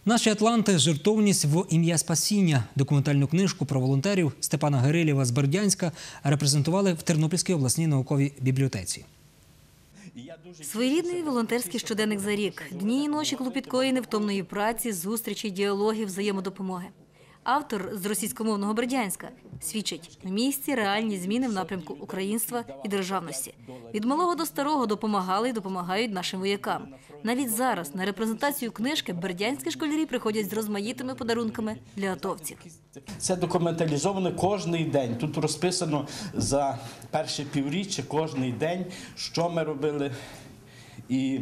Наші атланти – жертовність в ім'я спасіння. Документальну книжку про волонтерів Степана Гирилєва з Бердянська репрезентували в Тернопільській обласній науковій бібліотеці. Своєрідний волонтерський щоденник за рік. Дні і ночі клопіткої невтомної праці, зустрічей, діалогів, взаємодопомоги. Автор з російськомовного Бердянська свідчить – на місці реальні зміни в напрямку українства і державності. Від малого до старого допомагали і допомагають нашим воякам. Навіть зараз на репрезентацію книжки бердянські школярі приходять з розмаїтими подарунками для атовців. Це документалізовано кожний день. Тут розписано за перше півріччя кожний день, що ми робили і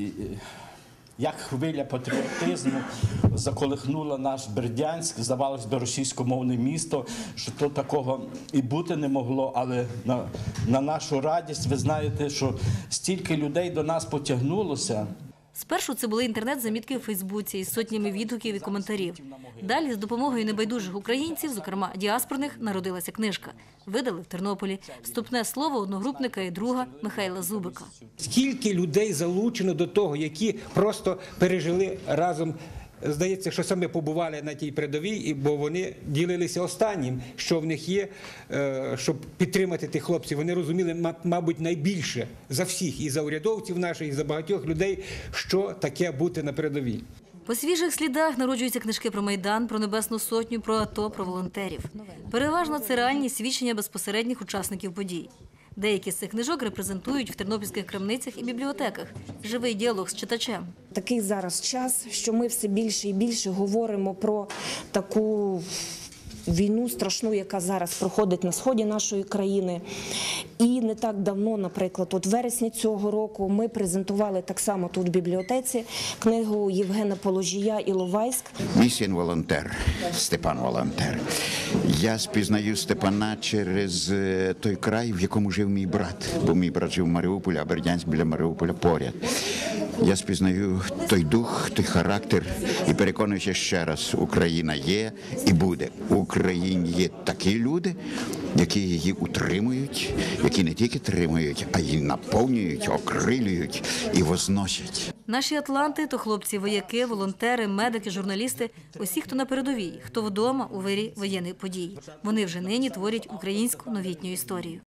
як хвиля патріотизму заколихнула наш Бердянськ, здавалося би, російськомовне місто, що то такого і бути не могло, але на нашу радість, ви знаєте, що стільки людей до нас потягнулося. Спершу це були інтернет-замітки у Фейсбуці із сотнями відгуків і коментарів. Далі з допомогою небайдужих українців, зокрема діаспорних, народилася книжка. Видали в Тернополі. Вступне слово одногрупника і друга Михайла Зубика. Скільки людей залучено до того, які просто пережили разом. Здається, що саме побували на тій передовій, бо вони ділилися останнім, що в них є, щоб підтримати тих хлопців. Вони розуміли, мабуть, найбільше за всіх, і за урядовців наших, і за багатьох людей, що таке бути на передовій. По свіжих слідах народжуються книжки про Майдан, про Небесну Сотню, про АТО, про волонтерів. Переважно це реальні свідчення безпосередніх учасників подій. Деякі з цих книжок репрезентують в тернопільських крамницях і бібліотеках. Живий діалог з читачем. Такий зараз час, що ми все більше і більше говоримо про таку війну страшну, яка зараз проходить на сході нашої країни. І не так давно, наприклад, от в вересні цього року ми презентували так само тут в бібліотеці книгу Євгена Положія «Іловайськ». Мій син волонтер, Степан волонтер. Я спізнаю Степана через той край, в якому жив мій брат. Бо мій брат жив в Маріуполі, а Бердянськ біля Маріуполя поряд. Я спізнаю той дух, той характер і переконуюся ще раз, Україна є і буде. В Україні є такі люди, які її утримують, які не тільки тримують, а й наповнюють, окрилюють і возносять. Наші атланти – то хлопці-вояки, волонтери, медики, журналісти – усі, хто на передовій, хто вдома у вирі воєнних подій. Вони вже нині творять українську новітню історію.